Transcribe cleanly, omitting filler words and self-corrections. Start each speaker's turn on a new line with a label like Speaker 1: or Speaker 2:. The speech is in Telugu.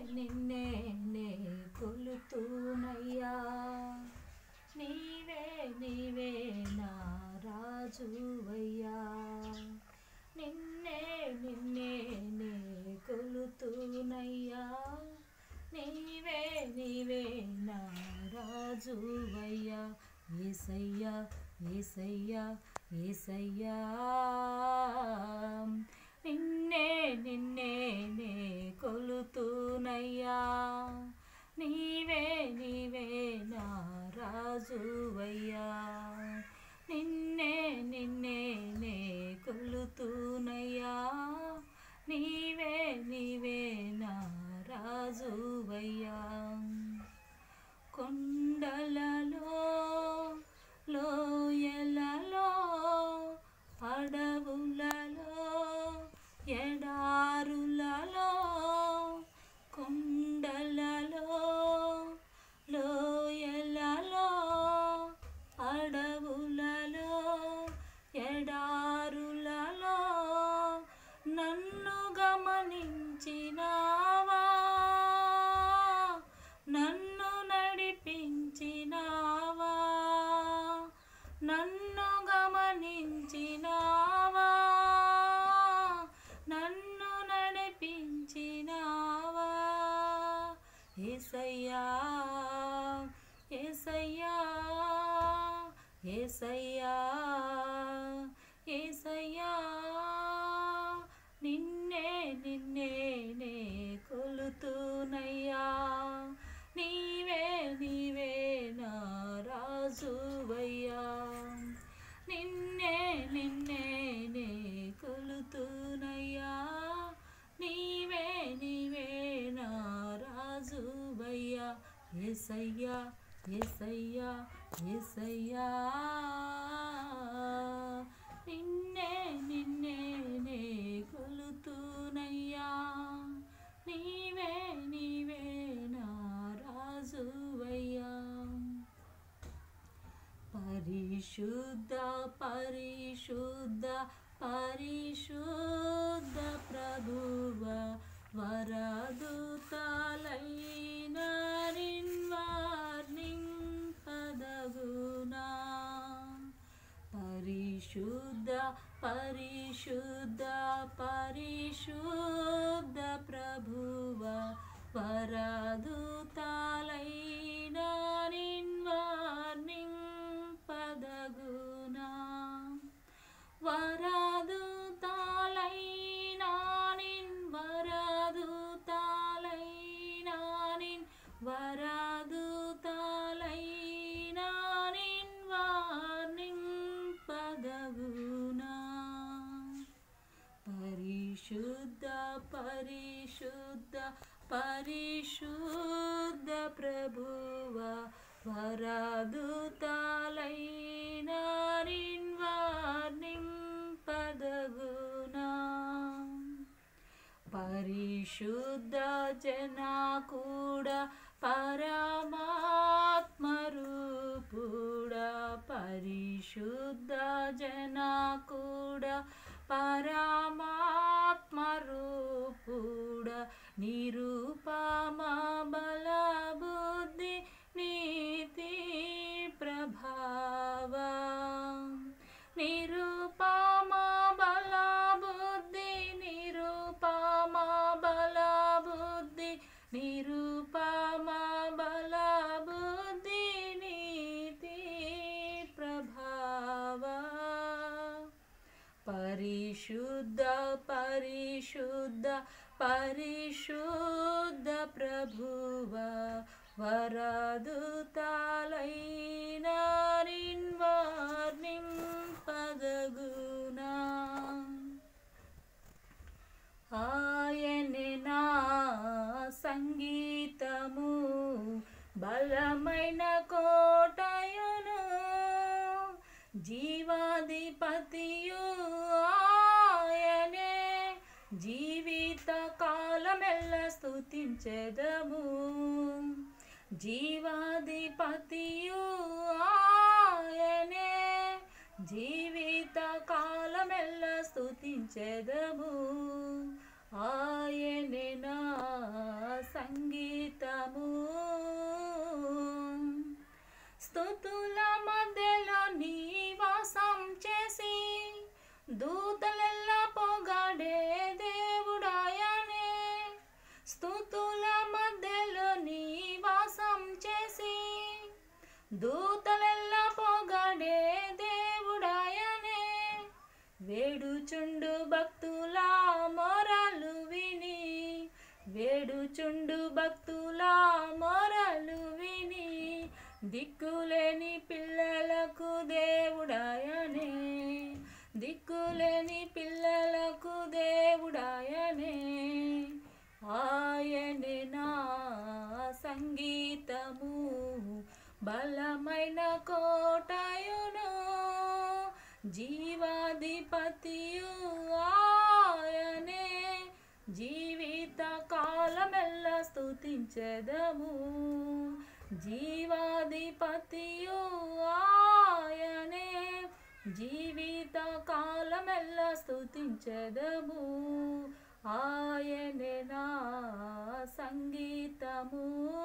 Speaker 1: నిన్నే నే కొలుతూనయ్యా నీవే నీవే నా రాజువయ్యా నిన్నే నిన్నే నే కొలుతూనయ్యా నీవే నీవే నా రాజువయ్యా యేసయ్యా యేసయ్యా యేసయ్యా నిన్నే నిన్నే నే కొలుతూనయ్యా నీవే నీవే నా రాజువయ్యా నిన్నే నిన్నే నే కొలుతూనయ్యా నీవే నీవే నా రాజువయ్యా కొండలలో లోయలలో అడవులలో ఎడారులలో కొండలలో లోయలలో అడవులలో ఎడారులలో నన్ను గమనించినావా నన్ను నడిపించినావా నన్ను గమనించినావా నన్ను నడిపించినావా యేసయ్యా యేసయ్యా యేసయ్యా యేసయ్యా నిన్నే నిన్నే నే కొలుతూనయ్యా నీవే నీవే నా రాజువయ్యా నిన్నే నిన్నే నే కొలుతూనయ్యా నీవే నీవే నా రాజువయ్యా యేసయ్యా యేసయ్యా యేసయ్యా నిన్నే నిన్నే నే కొలుతూనయ్యా నీవే నీవే నా రాజువయ్యా పరిశుద్ధ పరిశుద్ధ పరిశుద్ధ ప్రభువ వరదూతలైన నిన్వార్నింపదగునా పరిశుద్ధ పరిశుద్ధ పరిశుద్ధ ప్రభువ వరదూతలైన నిన్వార్నింపదగునా వరదూతలైన వరదూతలైన వరదూతలైన నిన్వార్నింపదగునా పరిశుద్ధ పరిశుద్ధ పరిశుద్ధ ప్రభువ వరదూతలైన నిన్వార్నింపదగునా పరిశుద్ధ జనకుడా పరమాత్మ రూపుడా పరిశుద్ధ జనకుడా పరమాత్మ రూపుడా నిరూపమ బల బుద్ధి నీతి ప్రభావ నిరూపమ బల బుద్ధి నిరూపమ బల బుద్ధి నిరూపమ బల బుద్ధి నీతి ప్రభావ పరిశుద్ధ పరిశుద్ధ పరిశుద్ధ ప్రభువ వరదూతలైన నిన్వార్నింపదగునా ఆయనే నా సంగీతము బలమైన కోటయును జీవాధిపతియు ఆయనే జీవిత కాలమెల్ల స్తుతించెదము జీవాధిపతియు ఆయనే జీవిత కాలమెల్ల స్తుతించెదము ఆయనే నా సంగీతము దూతలెల్ల పొగడే దేవుడాయనే వేడుచుండు భక్తుల మొరలు విని వేడుచుండు భక్తుల మొరలు విని దిక్కులేని పిల్లలకు దేవుడాయనే దిక్కులేని పిల్లలకు దేవుడాయనే ఆయనే నా సంగీతము బలమైన కోటయును జీవాధిపతియు ఆయనే జీవిత కాలమెల్ల స్తుతించెదము జీవాధిపతియు ఆయనే జీవిత కాలమెల్ల స్తుతించెదము ఆయనే నా సంగీతము